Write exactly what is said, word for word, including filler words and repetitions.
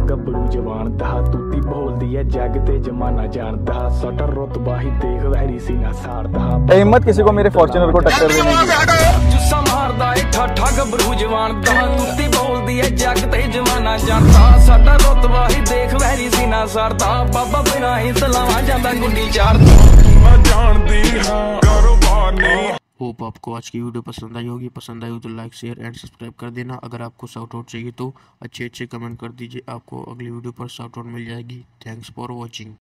गबरू जवान दा तूती बोलदी है जग ते जमाना जानदा सटर रुतबा ही देख वैरी सीना सारदा हिम्मत किसी को मेरे फॉर्च्यूनर को टक्कर देने की। जुस्सा मारदा है ठाठा गबरू जवान दा तूती बोलदी है जग ते जमाना जानदा सटर रुतबा ही देख वैरी सीना सारदा बाबा बिना ही सलावा जांदा गुंडी चारदा मैं जानदी हां कारोबार नहीं। होप आपको आज की वीडियो पसंद आई होगी। पसंद आई हो तो लाइक शेयर एंड सब्सक्राइब कर देना। अगर आपको शाउट आउट चाहिए तो अच्छे अच्छे कमेंट कर दीजिए, आपको अगली वीडियो पर शाउट आउट मिल जाएगी। Thanks for watching.